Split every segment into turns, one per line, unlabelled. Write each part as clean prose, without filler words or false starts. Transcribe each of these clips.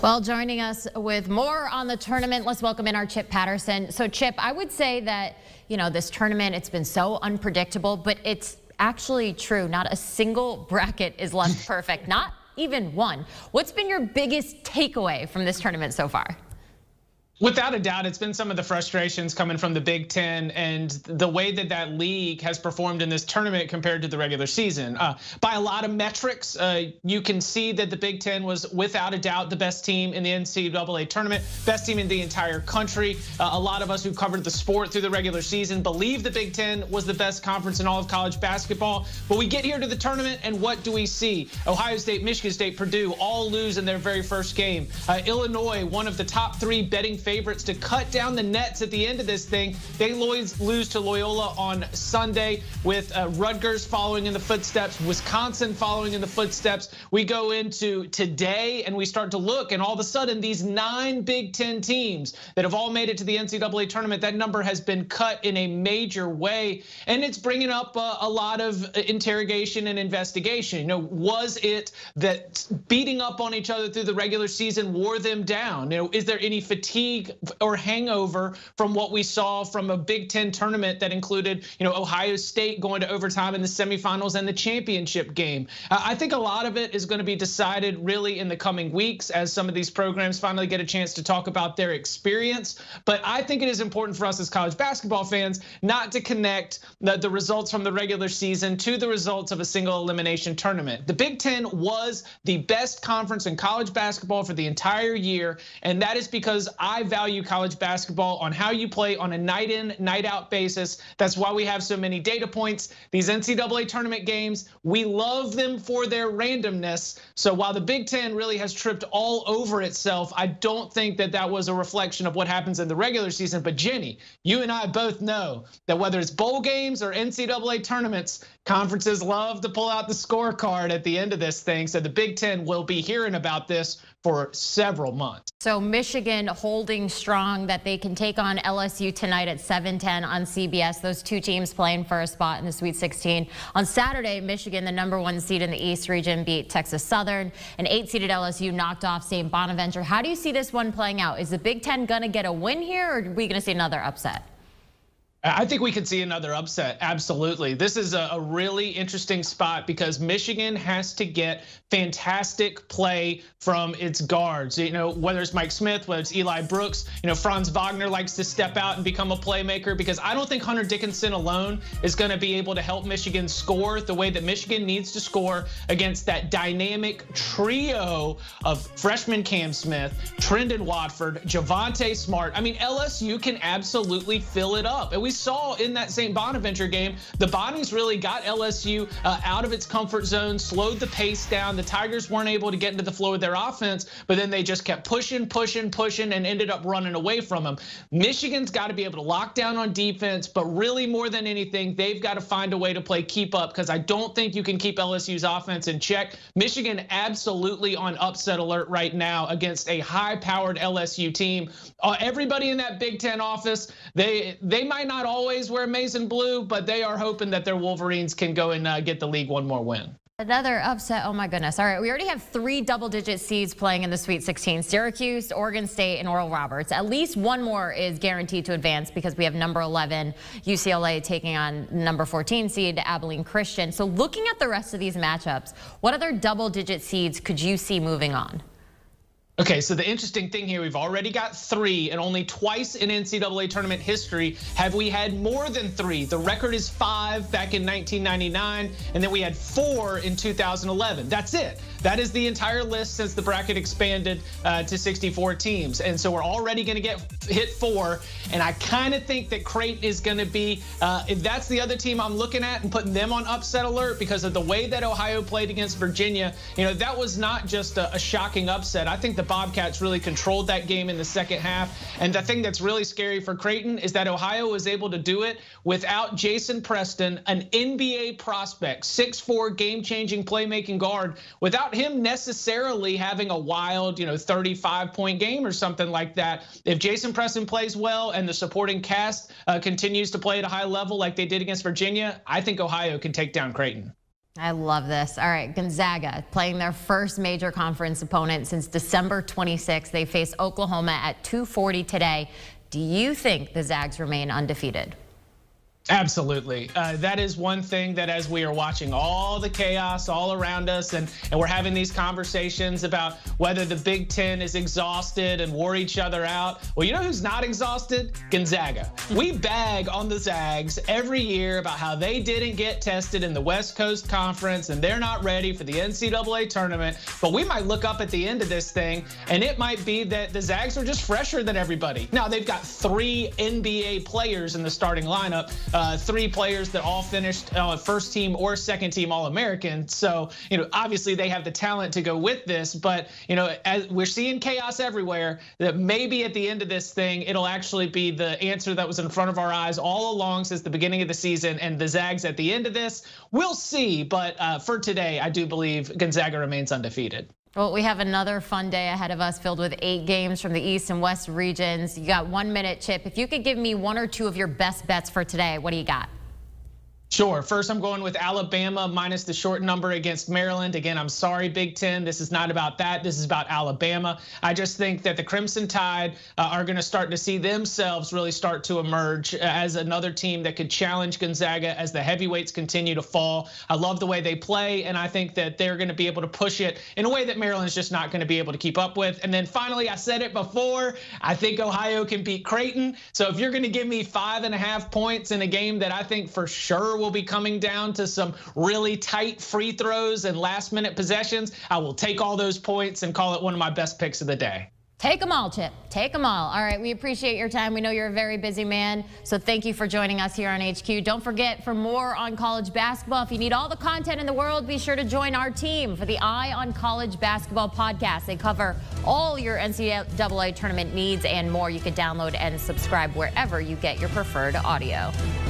Well, joining us with more on the tournament, let's welcome in our Chip Patterson. So Chip, I would say that, this tournament, it's been so unpredictable, but it's actually true. Not a single bracket is left perfect, not even one. What's been your biggest takeaway from this tournament so far?
Without a doubt, it's been some of the frustrations coming from the Big Ten and the way that that league has performed in this tournament compared to the regular season. By a lot of metrics, you can see that the Big Ten was without a doubt the best team in the NCAA tournament, best team in the entire country. A lot of us who covered the sport through the regular season believe the Big Ten was the best conference in all of college basketball. But we get here to the tournament, and what do we see? Ohio State, Michigan State, Purdue all lose in their very first game. Illinois, one of the top 3 betting favorites to cut down the nets at the end of this thing. They lose to Loyola on Sunday, with Rutgers following in the footsteps, Wisconsin following in the footsteps. We go into today and we start to look, and all of a sudden these 9 Big Ten teams that have all made it to the NCAA tournament, that number has been cut in a major way, and it's bringing up a lot of interrogation and investigation. Was it that beating up on each other through the regular season wore them down? Is there any fatigue or hangover from what we saw from a Big Ten tournament that included, Ohio State going to overtime in the semifinals and the championship game? I think a lot of it is going to be decided really in the coming weeks as some of these programs finally get a chance to talk about their experience. But I think it is important for us as college basketball fans not to connect the results from the regular season to the results of a single elimination tournament. The Big Ten was the best conference in college basketball for the entire year, and that is because I value college basketball on how you play on a night in, night out basis. That's why we have so many data points. These NCAA tournament games, we love them for their randomness. So while the Big Ten really has tripped all over itself, I don't think that that was a reflection of what happens in the regular season. But Jenny, you and I both know that whether it's bowl games or NCAA tournaments, conferences love to pull out the scorecard at the end of this thing. So the Big Ten will be hearing about this for several months.
So Michigan holding strong that they can take on LSU tonight at 7:10 on CBS. Those 2 teams playing for a spot in the Sweet 16. On Saturday, Michigan, the #1 seed in the East region, beat Texas Southern. An 8-seeded LSU knocked off St. Bonaventure. How do you see this one playing out? Is the Big Ten gonna get a win here, or are we gonna see another upset?
I think we could see another upset, absolutely. This is a really interesting spot because Michigan has to get fantastic play from its guards. Whether it's Mike Smith, whether it's Eli Brooks, Franz Wagner likes to step out and become a playmaker, because I don't think Hunter Dickinson alone is going to be able to help Michigan score the way that Michigan needs to score against that dynamic trio of freshman Cam Smith, Trendon Watford, Javonte Smart. I mean, LSU can absolutely fill it up. And we saw in that St. Bonaventure game, the Bonnies really got LSU out of its comfort zone, slowed the pace down. The Tigers weren't able to get into the flow of their offense, but then they just kept pushing, and ended up running away from them. Michigan's got to be able to lock down on defense, but really more than anything, they've got to find a way to play keep up, because I don't think you can keep LSU's offense in check. Michigan absolutely on upset alert right now against a high-powered LSU team. Everybody in that Big Ten office, they might not always wear maize and blue, but they are hoping that their Wolverines can go and get the league one more win.
Another upset, oh my goodness. All right, we already have 3 double-digit seeds playing in the Sweet 16. Syracuse, Oregon State, and Oral Roberts. At least one more is guaranteed to advance, because we have number 11, UCLA, taking on number 14 seed, Abilene Christian. So looking at the rest of these matchups, what other double-digit seeds could you see moving on?
Okay, so the interesting thing here, we've already got 3, and only twice in NCAA tournament history have we had more than 3. The record is 5 back in 1999, and then we had 4 in 2011. That's it. That is the entire list since the bracket expanded to 64 teams. And so we're already going to get hit 4. And I kind of think that Creighton is going to be, if that's the other team I'm looking at and putting them on upset alert because of the way that Ohio played against Virginia, that was not just a shocking upset. I think the Bobcats really controlled that game in the second half. And the thing that's really scary for Creighton is that Ohio was able to do it without Jason Preston, an NBA prospect, 6'4", game-changing playmaking guard, without him necessarily having a wild, 35-point game or something like that. If Jason Preston plays well and the supporting cast continues to play at a high level like they did against Virginia, I think Ohio can take down Creighton.
I love this. All right, Gonzaga playing their first major conference opponent since December 26th. They face Oklahoma at 2:40 today. Do you think the Zags remain undefeated?
Absolutely. That is one thing that as we are watching all the chaos all around us and we're having these conversations about whether the Big Ten is exhausted and wore each other out. Well, you know who's not exhausted? Gonzaga. We bag on the Zags every year about how they didn't get tested in the West Coast Conference and they're not ready for the NCAA tournament. But we might look up at the end of this thing and it might be that the Zags are just fresher than everybody. Now, they've got 3 NBA players in the starting lineup. 3 players that all finished first team or second team All-American. So, obviously they have the talent to go with this, but, as we're seeing chaos everywhere, that maybe at the end of this thing, it'll actually be the answer that was in front of our eyes all along since the beginning of the season. And the Zags at the end of this, we'll see. But for today, I do believe Gonzaga remains undefeated.
Well, we have another fun day ahead of us filled with 8 games from the East and West regions. You got 1 minute, Chip. If you could give me 1 or 2 of your best bets for today, what do you got?
Sure. First, I'm going with Alabama minus the short number against Maryland. Again, I'm sorry, Big Ten. This is not about that. This is about Alabama. I just think that the Crimson Tide are going to start to see themselves really start to emerge as another team that could challenge Gonzaga as the heavyweights continue to fall. I love the way they play, and I think that they're going to be able to push it in a way that Maryland's just not going to be able to keep up with. And then finally, I said it before, I think Ohio can beat Creighton. So if you're going to give me 5.5 points in a game that I think for sure will be coming down to some really tight free throws and last minute possessions, I will take all those points and call it one of my best picks of the day.
Take them all, Chip. Take them all. All right, we appreciate your time. We know you're a very busy man, so thank you for joining us here on HQ. Don't forget, for more on college basketball, if you need all the content in the world, be sure to join our team for the Eye on College Basketball podcast. They cover all your NCAA tournament needs and more. You can download and subscribe wherever you get your preferred audio.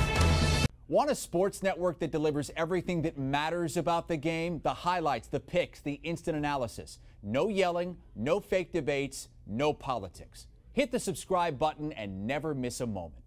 Want a sports network that delivers everything that matters about the game? The highlights, the picks, the instant analysis. No yelling, no fake debates, no politics. Hit the subscribe button and never miss a moment.